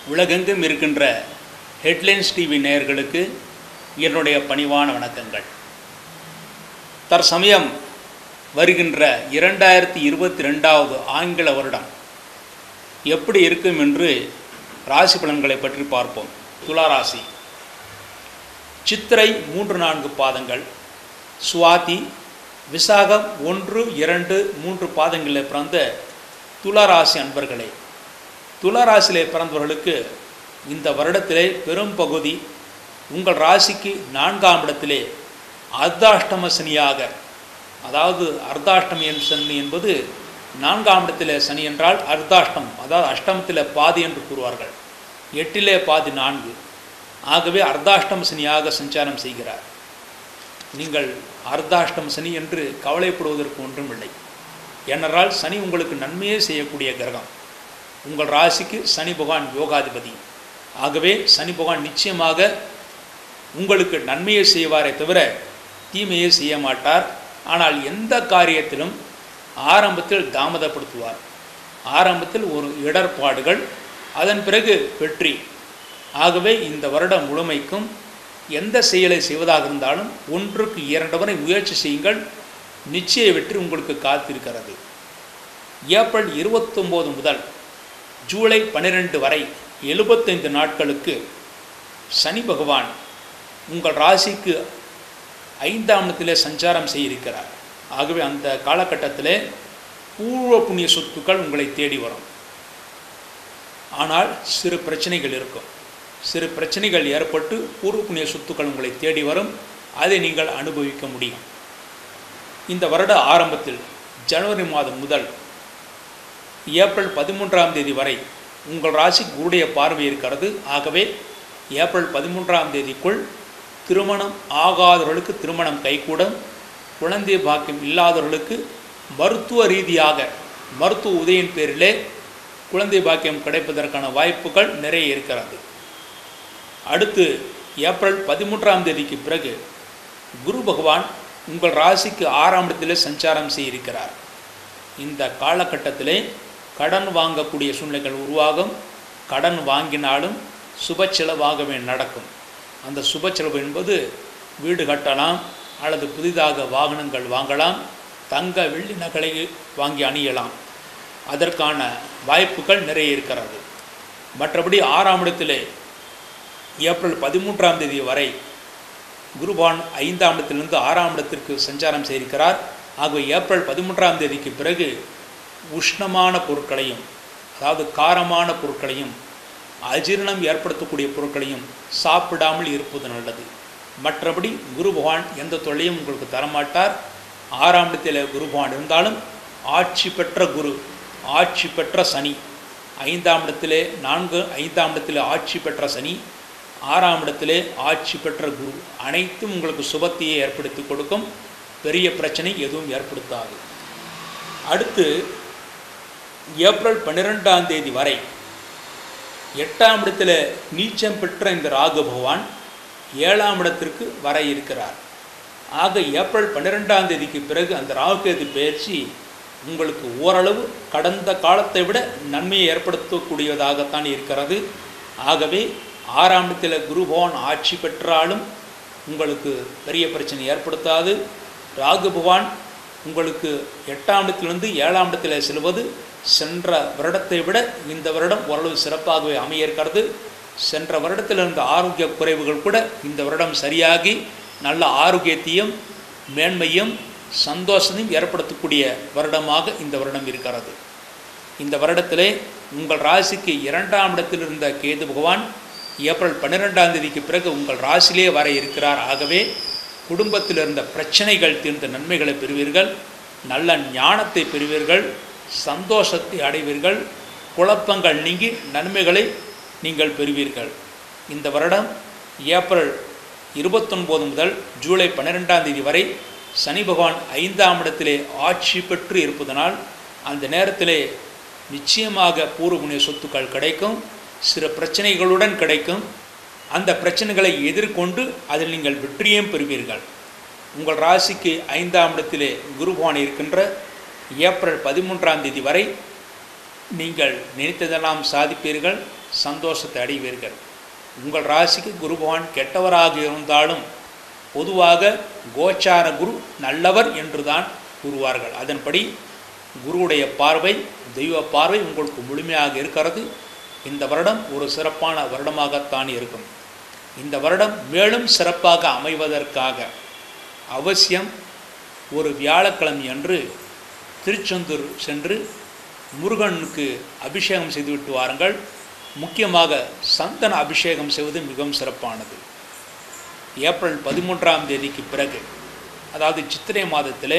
உலகெங்கும் இருக்கின்ற headlines TV நேயர்களுக்கு என்னுடைய பணிவான வணக்கங்கள். தற்சமயம் வருகின்ற 2022 ஆங்கில வருடம் எப்படி இருக்கும் என்று ராசி பலன்களை பற்றி பார்ப்போம். துளாராசி, சித்திரை 3-4 பாதங்கள், சுவாதி, விசாகம் 1-2-3 பாதங்களில் பிறந்த துளாராசி அன்பர்களே, துளாராசியிலே பிறந்தவர்களுக்கு இந்த வருடத்திலே பெரும் பகுதி உங்கள் ராசிக்கு 4ஆம் இடத்திலே அர்த்தாஷ்டம சனியாக, அதாவது அர்த்தாஷ்டமி சனி என்பது 4ஆம் இடத்திலே சனி என்றால் அர்த்தாஷ்டம், அதாவது அஷ்டமத்தில் பாதி என்று கூறுவார்கள், 8லே பாதி 4. ஆகவே அர்த்தாஷ்டம சனியாக சஞ்சாரம் செய்கிறார். நீங்கள் அர்த்தாஷ்டம சனி என்று கவலைப்படுவதற்கு ஒன்றுமில்லை. ஏனென்றால் சனி உங்களுக்கு நன்மையே செய்யக்கூடிய கிரகம். உங்கள் ராசிக்கு சனி பகவான் யோகாதிபதி. ஆகவே சனி பகவான் நிச்சயமாக உங்களுக்கு நன்மையை செய்வாரே தவிர தீமையை செய்ய மாட்டார். ஆனால் எந்த காரியத்திலும் ஆரம்பத்தில் தாமதப்படுத்துவார். ஆரம்பத்தில் ஒரு இடர்பாடுகள், அதன் பிறகு வெற்றி. ஆகவே இந்த வருடம் முழுமைக்கும் எந்த செயலை செய்வதாக இருந்தாலும் 1-2 முறை முயற்சி செய்யுங்கள், நிச்சய வெற்றி உங்களுக்கு காத்திருக்கிறது. ஏப்ரல் 29 முதல் ஜூலை 12 வரை 75 நாட்களுக்கு சனி பகவான் உங்கள் ராசிக்கு 5ஆம் இடத்திலே சஞ்சாரம் செய்திருக்கிறார். ஆகவே அந்த காலகட்டத்திலே பூர்வ புண்ணிய சொத்துக்கள் உங்களை தேடி வரும். ஆனால் சிறு பிரச்சனைகள் இருக்கும். சிறு பிரச்சனைகள் ஏற்பட்டு பூர்வ புண்ணிய சொத்துக்கள் உங்களை தேடி வரும். அதை நீங்கள் அனுபவிக்க முடியும். இந்த வருட ஆரம்பத்தில் ஜனவரி மாதம் முதல் ஏப்ரல் 13ஆம் தேதி வரை உங்கள் ராசிக்கு குருடைய பார்வை இருக்கிறது. ஆகவே ஏப்ரல் 13ஆம் தேதிக்குள் திருமணம் ஆகாதவர்களுக்கு திருமணம் கைகூடும். குழந்தை பாக்கியம் இல்லாதவர்களுக்கு மருத்துவ ரீதியாக மருத்துவ உதவியின் பேரிலே குழந்தை பாக்கியம் கிடைப்பதற்கான வாய்ப்புகள் நிறைய இருக்கிறது. அடுத்து ஏப்ரல் 13ஆம் தேதிக்கு பிறகு குரு பகவான் உங்கள் ராசிக்கு 6ஆம் இடத்திலே சஞ்சாரம் செய்திருக்கிறார். இந்த காலகட்டத்திலே கடன் வாங்கக்கூடிய சூழ்நிலைகள் உருவாகும். கடன் வாங்கினாலும் சுப செலவாகவே நடக்கும். அந்த சுப செலவு என்பது வீடு கட்டலாம், அல்லது புதிதாக வாகனங்கள் வாங்கலாம், தங்க வெள்ளி நகலை வாங்கி அணியலாம். அதற்கான வாய்ப்புகள் நிறைய இருக்கிறது. மற்றபடி 6ஆம் இடத்திலே ஏப்ரல் 13ஆம் தேதி வரை குருபான் 5ஆம் இடத்திலிருந்து 6ஆம் இடத்திற்கு சஞ்சாரம் செய்திருக்கிறார். ஆகவே ஏப்ரல் 13ஆம் தேதிக்கு பிறகு உஷ்ணமான பொருட்களையும், அதாவது காரமான பொருட்களையும், அஜீரணம் ஏற்படுத்தக்கூடிய பொருட்களையும் சாப்பிடாமல் இருப்பது நல்லது. மற்றபடி குரு பகவான் எந்த தொல்லையும் உங்களுக்கு தரமாட்டார். 6ஆம் இடத்தில் குரு பகவான் இருந்தாலும் ஆட்சி பெற்ற குரு, ஆட்சி பெற்ற சனி, 5ஆம் இடத்திலே 5ஆம் இடத்திலே ஆட்சி பெற்ற சனி, 6ஆம் இடத்திலே ஆட்சி பெற்ற குரு, அனைத்தும் உங்களுக்கு சுபத்தையே ஏற்படுத்தி கொடுக்கும். பெரிய பிரச்சனை எதுவும் ஏற்படுத்தாது. அடுத்து ஏப்ரல் 12ஆம் தேதி வரை 8ஆம் இடத்தில் நீச்சம் பெற்ற இந்த ராகு பகவான் 7ஆம் இடத்திற்கு வர இருக்கிறார். ஆக ஏப்ரல் 12ஆம் தேதிக்கு பிறகு அந்த ராகுகேது பயிற்சி உங்களுக்கு ஓரளவு கடந்த காலத்தை விட நன்மையை ஏற்படுத்தக்கூடியதாகத்தான் இருக்கிறது. ஆகவே 6ஆம் இடத்தில் குரு பகவான் ஆட்சி பெற்றாலும் உங்களுக்கு பெரிய பிரச்சனை ஏற்படுத்தாது. ராகு பகவான் உங்களுக்கு 8ஆம் இடத்திலிருந்து 7ஆம் இடத்தில் செல்வது சென்ற வருடத்தை விட இந்த வருடம் ஓரளவு சிறப்பாகவே அமைய இருக்கிறது. சென்ற வருடத்தில் இருந்த ஆரோக்கிய குறைவுகள் கூட இந்த வருடம் சரியாகி நல்ல ஆரோக்கியத்தையும் மேன்மையும் சந்தோஷத்தையும் ஏற்படுத்தக்கூடிய வருடமாக இந்த வருடம் இருக்கிறது. இந்த வருடத்திலே உங்கள் ராசிக்கு 2ஆம் இடத்தில் இருந்த கேது பகவான் ஏப்ரல் 12ஆம் தேதிக்கு பிறகு உங்கள் ராசியிலே வர இருக்கிறார். ஆகவே குடும்பத்தில் இருந்த பிரச்சனைகள் தீர்ந்த நன்மைகளை பெறுவீர்கள், நல்ல ஞானத்தை பெறுவீர்கள், சந்தோஷத்தை அடைவீர்கள், குழப்பங்கள் நீங்கி நன்மைகளை நீங்கள் பெறுவீர்கள். இந்த வருடம் ஏப்ரல் 29 முதல் ஜூலை 12ஆம் தேதி வரை சனி பகவான் 5ஆம் இடத்திலே ஆட்சி பெற்று இருப்பதனால் அந்த நேரத்திலே நிச்சயமாக பூர்வ புண்ணிய சொத்துக்கள் கிடைக்கும். சில பிரச்சனைகளுடன் கிடைக்கும். அந்த பிரச்சனைகளை எதிர்கொண்டு அதில் நீங்கள் வெற்றியும் பெறுவீர்கள். உங்கள் ராசிக்கு 5ஆம் இடத்திலே குரு பகவான் இருக்கின்ற ஏப்ரல் 13ஆம் தேதி வரை நீங்கள் நினைத்ததெல்லாம் சாதிப்பீர்கள், சந்தோஷத்தை அடைவீர்கள். உங்கள் ராசிக்கு குரு பகவான் கெட்டவராக இருந்தாலும் பொதுவாக கோச்சார குரு நல்லவர் என்றுதான் கூறுவார்கள். அதன்படி குருவுடைய பார்வை, தெய்வ பார்வை உங்களுக்கு முழுமையாக இருக்கிறது. இந்த வருடம் ஒரு சிறப்பான வருடமாகத்தான் இருக்கும். இந்த வருடம் மேலும் சிறப்பாக அமைவதற்காக அவசியம் ஒரு வியாழக்கிழமை அன்று திருச்செந்தூர் சென்று முருகனுக்கு அபிஷேகம் செய்துவிட்டு வாருங்கள். முக்கியமாக சந்தன அபிஷேகம் செய்வது மிகவும் சிறப்பானது. ஏப்ரல் 13ஆம் தேதிக்கு பிறகு, அதாவது சித்திரை மாதத்திலே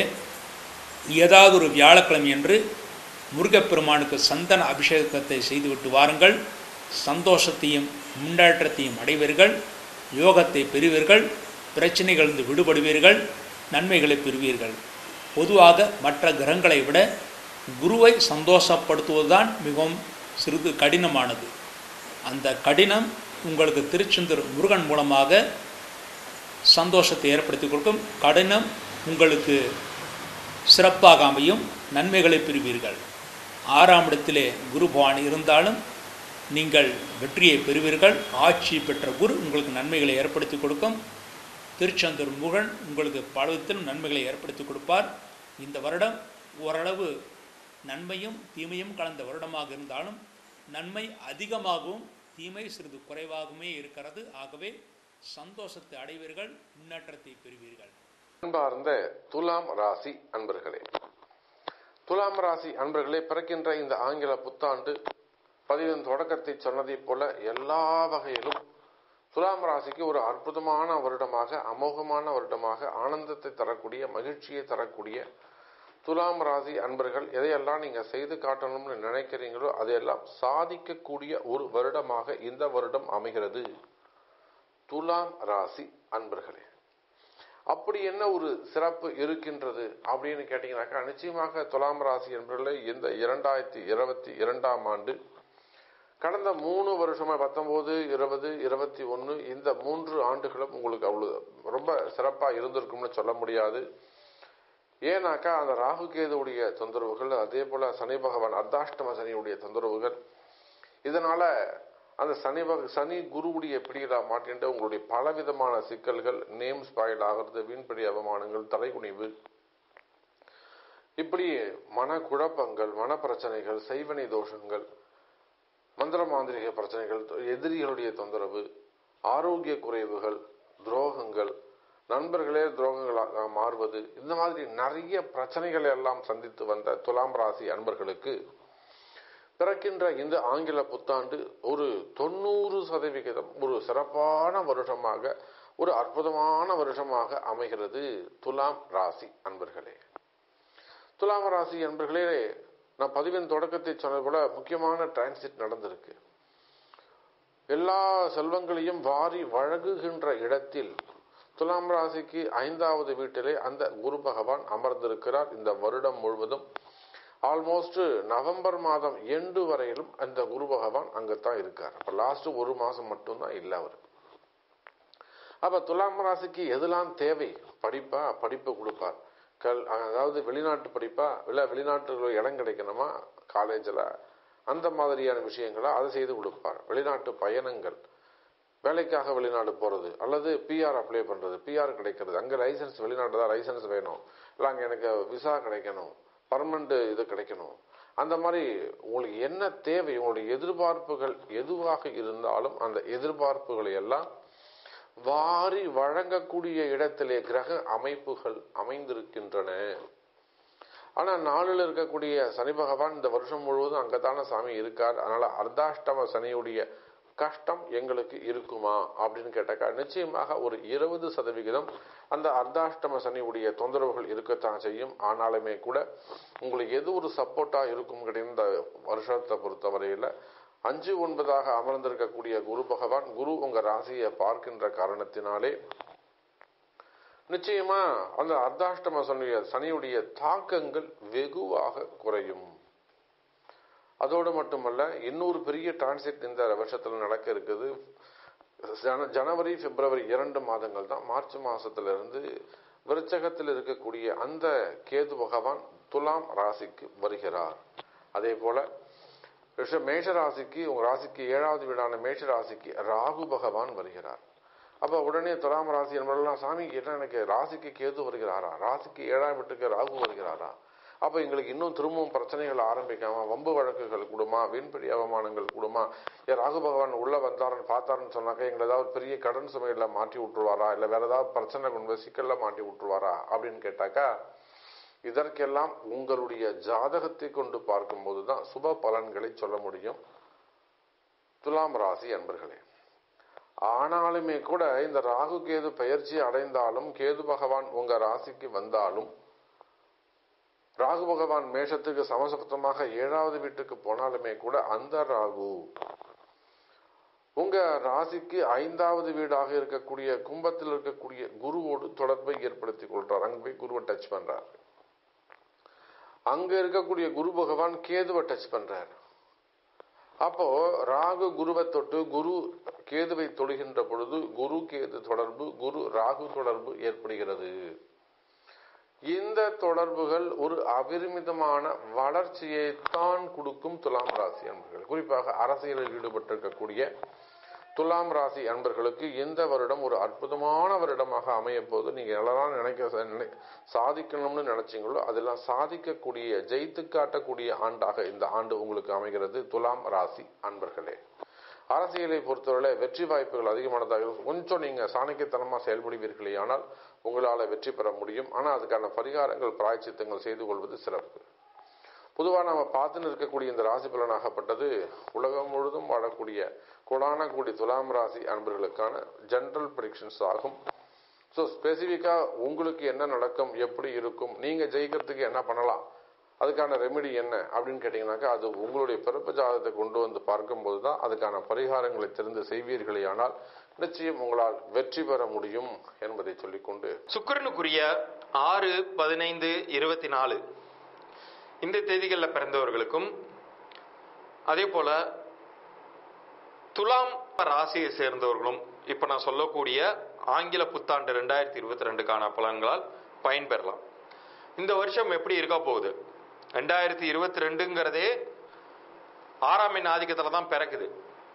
ஏதாவது ஒரு வியாழக்கிழமை என்று முருகப்பெருமானுக்கு சந்தன அபிஷேகத்தை செய்துவிட்டு வாருங்கள். சந்தோஷத்தையும் முன்னேற்றத்தையும் அடைவீர்கள், யோகத்தை பெறுவீர்கள், பிரச்சனைகளிலிருந்து விடுபடுவீர்கள், நன்மைகளை பெறுவீர்கள். பொதுவாக மற்ற கிரகங்களை விட குருவை சந்தோஷப்படுத்துவதுதான் மிகவும் சிறிது கடினமானது. அந்த கடினம் உங்களுக்கு திருச்செந்தூர் முருகன் மூலமாக சந்தோஷத்தை ஏற்படுத்தி கொடுக்கும். கடினம் உங்களுக்கு சிறப்பாக அமையும், நன்மைகளை பெறுவீர்கள். 6ஆம் இடத்திலே குரு பகவான் இருந்தாலும் நீங்கள் வெற்றியை பெறுவீர்கள். ஆட்சி பெற்ற குரு உங்களுக்கு நன்மைகளை ஏற்படுத்தி கொடுக்கும். திருச்செந்தூர் முருகன் உங்களுக்கு பல விதத்திலும் நன்மைகளை ஏற்படுத்தி கொடுப்பார். இந்த வருடம் ஓரளவு நன்மையும் தீமையும் கலந்த வருடமாக இருந்தாலும் நன்மை அதிகமாகவும் தீமை சிறிது குறைவாகவுமே இருக்கிறது. ஆகவே சந்தோஷத்தை அடைவீர்கள், முன்னேற்றத்தை பெறுவீர்கள். அன்பார்ந்த துலாம் ராசி அன்பர்களே, துலாம் ராசி அன்பர்களே, பிறக்கின்ற இந்த ஆங்கில புத்தாண்டு பதிவின் தொடக்கத்தை சொன்னதை போல எல்லா வகையிலும் துலாம் ராசிக்கு ஒரு அற்புதமான வருடமாக, அமோகமான வருடமாக, ஆனந்தத்தை தரக்கூடிய, மகிழ்ச்சியை தரக்கூடிய துலாம் ராசி அன்பர்கள் எதையெல்லாம் நீங்க செய்து காட்டணும்னு நினைக்கிறீங்களோ அதையெல்லாம் சாதிக்கக்கூடிய ஒரு வருடமாக இந்த வருடம் அமைகிறது. துலாம் ராசி அன்பர்களே, அப்படி என்ன ஒரு சிறப்பு இருக்கின்றது அப்படின்னு கேட்டீங்கன்னாக்கா, நிச்சயமாக துலாம் ராசி என்பவர்களே, இந்த 2022ஆம் ஆண்டு கடந்த 3 வருஷமா 19, 20, 21 இந்த 3 ஆண்டுகளும் உங்களுக்கு அவ்வளவு ரொம்ப சிறப்பா இருந்திருக்கும்னு சொல்ல முடியாது. ஏன்னாக்கா அந்த ராகு கேதுவுடைய தொந்தரவுகள், அதே போல சனி பகவான் அர்த்தாஷ்டம சனியுடைய தொந்தரவுகள், இதனால அந்த சனி குருவுடைய பிடியில மாட்டின்ற உங்களுடைய பலவிதமான சிக்கல்கள், நேம் ஸ்பாயில் ஆகிறது, வீண்படி அவமானங்கள், தலைகுனிவு, இப்படி மனக்குழப்பங்கள், மனப்பிரச்சனைகள், செய்வனை தோஷங்கள், மந்திர மாந்திரிக பிரச்சனைகள், எதிரிகளுடைய தொந்தரவு, ஆரோக்கிய குறைவுகள், துரோகங்கள், நண்பர்களே துரோகங்களாக மாறுவது, இந்த மாதிரி நிறைய பிரச்சனைகளை எல்லாம் சந்தித்து வந்த துலாம் ராசி அன்பர்களுக்கு பிறக்கின்ற இந்த ஆங்கில புத்தாண்டு ஒரு 90% ஒரு சிறப்பான வருஷமாக, ஒரு அற்புதமான வருஷமாக அமைகிறது. துலாம் ராசி அன்பர்களே, துலாம் ராசி அன்பர்களே, நான் பதிவின் தொடக்கத்தை சொன்னது போல முக்கியமான டிரான்சிட் நடந்திருக்கு. எல்லா செல்வங்களையும் வாரி வழங்குகின்ற இடத்தில் துலாம் ராசிக்கு 5வது வீட்டிலே அந்த குரு பகவான் அமர்ந்திருக்கிறார். இந்த வருடம் முழுவதும் ஆல்மோஸ்ட் நவம்பர் மாதம் எண்டு வரையிலும் அந்த குரு பகவான் அங்கத்தான் இருக்கார். அப்ப லாஸ்ட் 1 மாசம் மட்டும்தான் இல்லை அவர். அப்ப துலாம் ராசிக்கு எதெல்லாம் தேவை? படிப்பு கொடுப்பார். அதாவது வெளிநாட்டு படிப்பா, இல்லை வெளிநாட்டு இடம் கிடைக்கணுமா காலேஜில், அந்த மாதிரியான விஷயங்களா அதை செய்து கொடுப்பார். வெளிநாட்டு பயணங்கள், வேலைக்காக வெளிநாடு போகிறது, அல்லது பிஆர் அப்ளை பண்ணுறது, பிஆர் கிடைக்கிறது, அங்கே லைசன்ஸ், வெளிநாட்டு தான் லைசன்ஸ் வேணும், இல்லை அங்கே எனக்கு விசா கிடைக்கணும், பர்மனண்ட் இது கிடைக்கணும், அந்த மாதிரி உங்களுக்கு என்ன தேவை, உங்களுடைய எதிர்பார்ப்புகள் எதுவாக இருந்தாலும் அந்த எதிர்பார்ப்புகளை எல்லாம் வாரி வழங்கக்கூடிய இடத்திலே கிரக அமைப்புகள் அமைந்திருக்கின்றன. ஆனா நாளில் இருக்கக்கூடிய சனி பகவான் இந்த வருஷம் முழுவதும் அங்கதான சாமி இருக்கார். அதனால அர்த்தாஷ்டம சனியுடைய கஷ்டம் எங்களுக்கு இருக்குமா அப்படின்னு கேட்டாக்கா, நிச்சயமாக ஒரு 20% அந்த அர்த்தாஷ்டம சனியுடைய தொந்தரவுகள் இருக்கத்தான் செய்யும். ஆனாலுமே கூட உங்களுக்கு எது ஒரு சப்போர்ட்டா இருக்கும் கிடையாது. இந்த வருஷத்தை பொறுத்தவரையில 5, 9ஆக அமர்ந்திருக்கக்கூடிய குரு பகவான், குரு உங்க ராசியை பார்க்கின்ற காரணத்தினாலே நிச்சயமா அந்த அர்த்தாஷ்டம சனியுடைய தாக்கங்கள் வெகுவாக குறையும். அதோடு மட்டுமல்ல, இன்னொரு பெரிய டிரான்சிட் இந்த வருஷத்துல நடக்க இருக்குது. ஜனவரி, பிப்ரவரி 2 மாதங்கள் தான். மார்ச் மாசத்திலிருந்து விருச்சகத்தில் இருக்கக்கூடிய அந்த கேது பகவான் துலாம் ராசிக்கு வருகிறார். அதே போல மேஷ ராசிக்கு, உங்க ராசிக்கு 7வது வீடான மேஷ ராசிக்கு ராகு பகவான் வருகிறார். அப்ப உடனே துலாம் ராசி என்பதெல்லாம், சாமி கேட்டா எனக்கு ராசிக்கு கேது வருகிறாரா, ராசிக்கு 7ஆம் வீட்டுக்கு ராகு வருகிறாரா, அப்ப எங்களுக்கு இன்னும் திரும்பவும் பிரச்சனைகள் ஆரம்பிக்காம வம்பு வழக்குகள் கூடுமா, வீண்படி அவமானங்கள் கூடுமா, ராகு பகவான் உள்ள வந்தாருன்னு பார்த்தாருன்னு சொன்னாக்க எங்களை ஏதாவது பெரிய கடன் சுமையில மாட்டி விட்டுருவாரா, இல்ல வேற ஏதாவது பிரச்சனை கொண்டு சிக்கல்ல மாட்டி விட்டுருவாரா அப்படின்னு கேட்டாக்கா, இதற்கெல்லாம் உங்களுடைய ஜாதகத்தை கொண்டு பார்க்கும்போதுதான் சுப பலன்களை சொல்ல முடியும் துலாம் ராசி அன்பர்களே. ஆனாலுமே கூட இந்த ராகு கேது பெயர்ச்சி அடைந்தாலும், கேது பகவான் உங்க ராசிக்கு வந்தாலும், ராகு பகவான் மேஷத்துக்கு சமசப்தமாக 7வது வீட்டுக்கு போனாலுமே கூட அந்த ராகு உங்க ராசிக்கு 5வது வீடாக இருக்கக்கூடிய கும்பத்தில் இருக்கக்கூடிய குருவோடு தொடர்பை ஏற்படுத்திக் கொள்றார். அங்க போய் குருவை டச் பண்றார். அங்க இருக்கக்கூடிய குரு பகவான் கேதுவை டச் பண்றார். அப்போ ராகு குருவை தொட்டு குரு கேதுவை தொடுகின்ற பொழுது குரு கேது தொடர்பு, குரு ராகு தொடர்பு ஏற்படுகிறது. இந்த தொடர்புகள் ஒரு அபரிமிதமான வளர்ச்சியை தான் கொடுக்கும் துலாம் ராசி அன்பர்கள். குறிப்பாக அரசியலில் ஈடுபட்டிருக்கக்கூடிய துலாம் ராசி அன்பர்களுக்கு இந்த வருடம் ஒரு அற்புதமான வருடமாக அமைய போது. நீங்க எல்லாம் சாதிக்கணும்னு நினைச்சீங்களோ அதெல்லாம் சாதிக்கக்கூடிய, ஜெயித்து காட்டக்கூடிய ஆண்டாக இந்த ஆண்டு உங்களுக்கு அமைகிறது துலாம் ராசி அன்பர்களே. அரசியலை பொறுத்தவரை வெற்றி வாய்ப்புகள் அதிகமானதாக கொஞ்சம் நீங்க சாணக்கியத்தனமா செயல்படுவீர்களே ஆனால் உங்களால வெற்றி பெற முடியும். ஆனா அதுக்கான பரிகாரங்கள், பிராயச்சித்தங்கள் செய்து கொள்வது சிறப்பு. பொதுவாக நம்ம பார்த்துன்னு இருக்கக்கூடிய இந்த ராசி பலனாகப்பட்டது உலகம் முழுதும் வாழக்கூடிய கோடான கோடி துலாம் ராசி அன்பர்களுக்கான ஜெனரல் ப்ரெடிக்ஷன்ஸ் ஆகும். ஸோ ஸ்பெசிஃபிக்கா உங்களுக்கு என்ன நடக்கும், எப்படி இருக்கும், நீங்க ஜெயிக்கிறதுக்கு என்ன பண்ணலாம், அதுக்கான ரெமெடி என்ன அப்படின்னு கேட்டீங்கன்னாக்கா அது உங்களுடைய பிறப்பு ஜாதகத்தை கொண்டு வந்து பார்க்கும்போது தான் அதுக்கான பரிகாரங்களை தெரிந்து செய்வீர்களே ஆனால் நிச்சயம் உங்களால் வெற்றி பெற முடியும் என்பதை சொல்லிக்கொண்டு, சுக்கிரனுக்குரிய 6, 15, 24 இந்த தேதிகளில் பிறந்தவர்களுக்கும், அதே போல துலாம் ராசியை சேர்ந்தவர்களும் இப்ப நான் சொல்லக்கூடிய ஆங்கில புத்தாண்டு 2022க்கான பலன்களால் பயன்பெறலாம். இந்த வருஷம் எப்படி இருக்க போகுது, 2022ங்கிறதே 6ஆம் எண் ஆதிக்கத்தில் தான் பிறக்குது.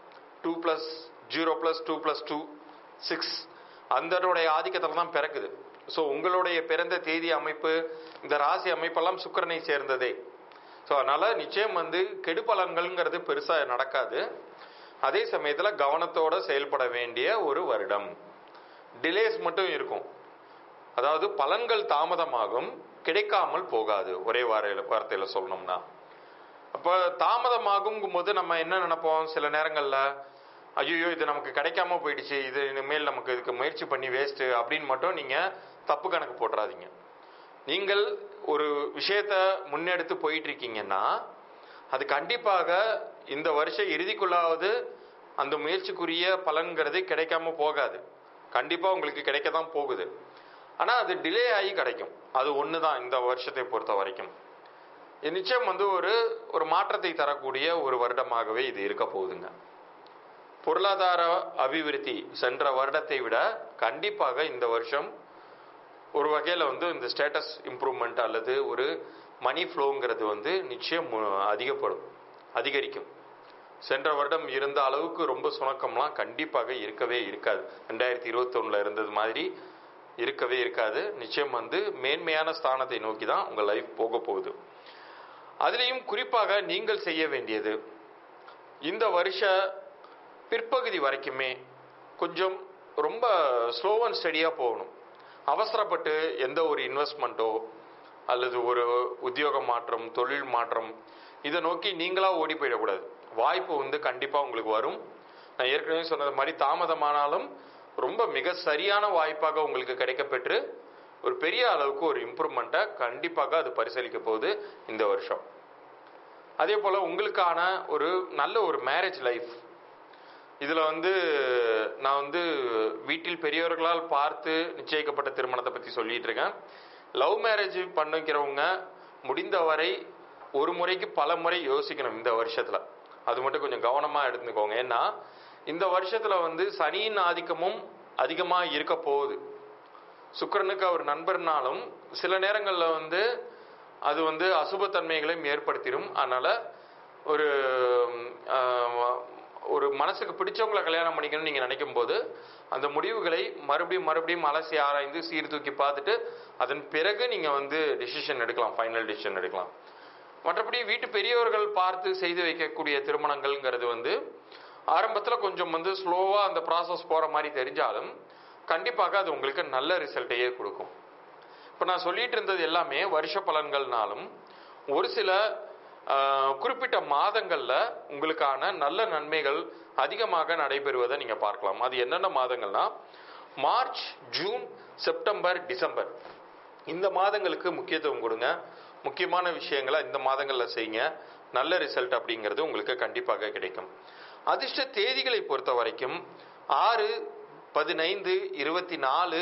2+0+2+2 6 அந்தனுடைய ஆதிக்கத்தில் தான் பிறக்குது. ஸோ உங்களுடைய பிறந்த தேதி அமைப்பு, இந்த ராசி அமைப்பெல்லாம் சுக்கிரனை சேர்ந்ததே. ஸோ அதனால நிச்சயம் கெடு பலன்கள்ங்கிறது பெருசா நடக்காது. அதே சமயத்துல கவனத்தோட செயல்பட வேண்டிய ஒரு வருடம். டிலேஸ் மட்டும் இருக்கும், அதாவது பலன்கள் தாமதமாகும், கிடைக்காமல் போகாது. ஒரே வார்த்தையில சொல்லணும்னா, அப்ப தாமதமாகும் போது நம்ம என்ன நினைப்போம், சில நேரங்கள்ல ஐயோ இது நமக்கு கிடைக்காம போயிடுச்சு, இது இனிமேல் நமக்கு இதுக்கு முயற்சி பண்ணி வேஸ்ட் அப்படின்னு மட்டும் நீங்க தப்பு கணக்கு போட்டுறாதீங்க. நீங்கள் ஒரு விஷயத்த முன்னெடுத்து போயிட்டு இருக்கீங்கன்னா அது கண்டிப்பாக இந்த வருஷ இறுதிக்குள்ளாவது அந்த முயற்சிக்குரிய பலன்கிறது கிடைக்காம போகாது. கண்டிப்பா உங்களுக்கு கிடைக்க தான் போகுது. ஆனா அது டிலே ஆகி கிடைக்கும். அது ஒண்ணுதான் இந்த வருஷத்தை பொறுத்த வரைக்கும். நிச்சயம் ஒரு மாற்றத்தை தரக்கூடிய ஒரு வருடமாகவே இது இருக்க போகுதுங்க. பொருளாதார அபிவிருத்தி சென்ற வருடத்தை விட கண்டிப்பாக இந்த வருஷம் ஒரு வகையில இந்த ஸ்டேட்டஸ் இம்ப்ரூவ்மெண்ட் அல்லது ஒரு மணி ஃப்ளோங்கிறது நிச்சயம் அதிகரிக்கும். சென்ற வருடம் இருந்த அளவுக்கு ரொம்ப சுணக்கம்லாம் கண்டிப்பாக இருக்கவே இருக்காது. 2021 இருந்தது மாதிரி இருக்கவே இருக்காது. நிச்சயம் மேன்மையான ஸ்தானத்தை நோக்கி தான் உங்க லைஃப் போக போகுது. அதுலேயும் குறிப்பாக நீங்கள் செய்ய வேண்டியது, இந்த வருஷ பிற்பகுதி வரைக்குமே கொஞ்சம் ரொம்ப ஸ்லோ அண்ட் ஸ்டடியா போகணும். அவசரப்பட்டு எந்த ஒரு இன்வெஸ்ட்மெண்ட்டோ அல்லது ஒரு உத்தியோக மாற்றம், தொழில் மாற்றம் இதை நோக்கி நீங்களா ஓடி போயிடக்கூடாது. வாய்ப்பு கண்டிப்பா உங்களுக்கு வரும். நான் ஏற்கனவே சொன்னது மாதிரி தாமதமானாலும் ரொம்ப மிக சரியான வாய்ப்பாக உங்களுக்கு கிடைக்கப்பெற்று ஒரு பெரிய அளவுக்கு ஒரு இம்ப்ரூவ்மெண்ட்டை கண்டிப்பாக அது பரிசீலிக்க போகுது இந்த வருஷம். அதே போல உங்களுக்கான ஒரு நல்ல ஒரு மேரேஜ் லைஃப், இதுல நான் வீட்டில் பெரியவர்களால் பார்த்து நிச்சயிக்கப்பட்ட திருமணத்தை பத்தி சொல்லிட்டு இருக்கேன். லவ் மேரேஜ் பண்ணிக்கிறவங்க முடிந்தவரை ஒரு முறைக்கு பல முறை யோசிக்கணும் இந்த வருஷத்துல. அது மட்டும் கொஞ்சம் கவனமா எடுத்துக்கோங்க. ஏன்னா இந்த வருஷத்துல சனியின் ஆதிக்கமும் அதிகமா இருக்க போகுது. சுக்கிரனுக்கு அவர் நண்பர்னாலும் சில நேரங்கள்ல அது அசுபத்தன்மைகளையும் ஏற்படுத்திடும். அதனால ஒரு ஒரு மனசுக்கு பிடிச்சவங்களை கல்யாணம் பண்ணிக்கணும்னு நீங்க நினைக்கும் போது அந்த முடிவுகளை மறுபடியும் அலசி ஆராய்ந்து சீர்தூக்கி பார்த்துட்டு அதன் பிறகு நீங்க டிசிஷன் எடுக்கலாம், ஃபைனல் டிசிஷன் எடுக்கலாம். மற்றபடி வீட்டு பெரியவர்கள் பார்த்து செய்து வைக்கக்கூடிய திருமணங்கள்ங்கிறது ஆரம்பத்தில் கொஞ்சம் ஸ்லோவா அந்த ப்ராசஸ் போற மாதிரி தெரிஞ்சாலும் கண்டிப்பாக அது உங்களுக்கு நல்ல ரிசல்ட்டையே கொடுக்கும். இப்போ நான் சொல்லிட்டு இருந்தது எல்லாமே வருஷ பலன்கள்னாலும் ஒரு சில குறிப்பிட்ட மாதங்கள்ல உங்களுக்கான நல்ல நன்மைகள் அதிகமாக நடைபெறுவதை நீங்க பார்க்கலாம். அது என்னென்ன மாதங்கள்னா மார்ச், ஜூன், செப்டம்பர், டிசம்பர் இந்த மாதங்களுக்கு முக்கியத்துவம் கொடுங்க. முக்கியமான விஷயங்களை இந்த மாதங்கள்ல செய்யுங்க. நல்ல ரிசல்ட் அப்படிங்கிறது உங்களுக்கு கண்டிப்பாக கிடைக்கும். அதிர்ஷ்ட தேதிகளை பொறுத்த வரைக்கும் 6, 15, 24,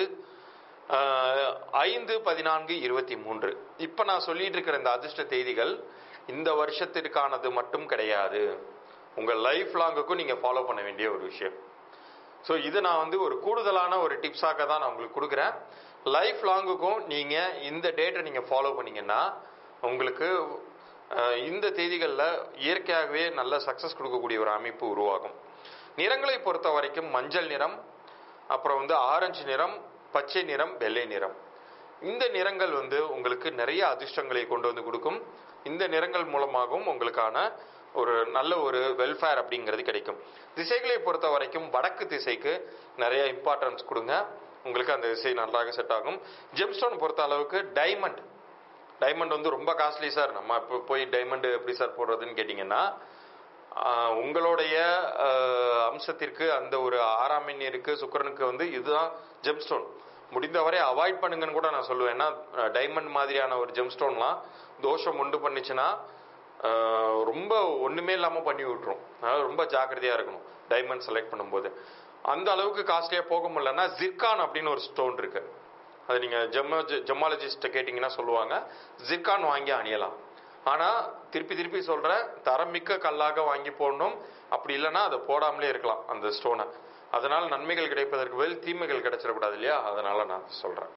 5, 14, 23 இப்ப நான் சொல்லிட்டு இருக்கிற இந்த அதிர்ஷ்ட தேதிகள் இந்த வருஷத்திற்கானது மட்டும் கிடையாது, உங்க லைஃப் லாங்குக்கும் நீங்க ஃபாலோ பண்ண வேண்டிய ஒரு விஷயம். ஸோ இது நான் ஒரு கூடுதலான ஒரு டிப்ஸாக தான் நான் உங்களுக்கு கொடுக்குறேன். லைஃப் லாங்குக்கும் நீங்க இந்த டேட்டை நீங்க ஃபாலோ பண்ணீங்கன்னா உங்களுக்கு இந்த தேதிகளில் இயற்கையாகவே நல்ல சக்சஸ் கொடுக்கக்கூடிய ஒரு அமைப்பு உருவாகும். நிறங்களை பொறுத்த வரைக்கும் மஞ்சள் நிறம், அப்புறம் ஆரஞ்சு நிறம், பச்சை நிறம், வெள்ளை நிறம் இந்த நிறங்கள் உங்களுக்கு நிறைய அதிர்ஷ்டங்களை கொண்டு கொடுக்கும். இந்த நிறங்கள் மூலமாகவும் உங்களுக்கான ஒரு நல்ல ஒரு வெல்ஃபேர் அப்படிங்கிறது கிடைக்கும். திசைகளை பொறுத்த வரைக்கும் வடக்கு திசைக்கு நிறைய இம்பார்ட்டன்ஸ் கொடுங்க, உங்களுக்கு அந்த திசை நன்றாக செட் ஆகும். ஜெம்ஸ்டோன் பொறுத்த அளவுக்கு டைமண்ட் ரொம்ப காஸ்ட்லி சார், நம்ம இப்போ போய் டைமண்ட் எப்படி சார் போடுறதுன்னு கேட்டிங்கன்னா உங்களுடைய அம்சத்திற்கு அந்த ஒரு 6ஆம் எண்ணிற்கு சுக்கிரனுக்கு இதுதான் ஜெம்ஸ்டோன். முடிந்தவரை அவாய்ட் பண்ணுங்கன்னு கூட நான் சொல்லுவேன். ஏன்னா டைமண்ட் மாதிரியான ஒரு ஜெம்ஸ்டோன்லாம் தோஷம் உண்டு பண்ணிச்சுன்னா ரொம்ப ஒண்ணுமே இல்லாம பண்ணி விட்டுரும். அதனால ரொம்ப ஜாக்கிரதையா இருக்கணும் டைமண்ட் செலக்ட் பண்ணும்போது. அந்த அளவுக்கு காஸ்ட்லியா போக முடியலன்னா ஜிர்கான் அப்படின்னு ஒரு ஸ்டோன் இருக்கு, அது நீங்க ஜெமாலஜிஸ்ட கேட்டீங்கன்னா சொல்லுவாங்க. ஜிர்கான் வாங்கி அணியலாம். ஆனா திருப்பி சொல்ற தரம் மிக்க கல்லாக வாங்கி போடணும். அப்படி இல்லைன்னா அதை போடாமலே இருக்கலாம் அந்த ஸ்டோனை. அதனால நன்மைகள் கிடைப்பதற்கு பதில் தீமைகள் கிடைச்சிடக்கூடாது இல்லையா, அதனால நான் சொல்றேன்.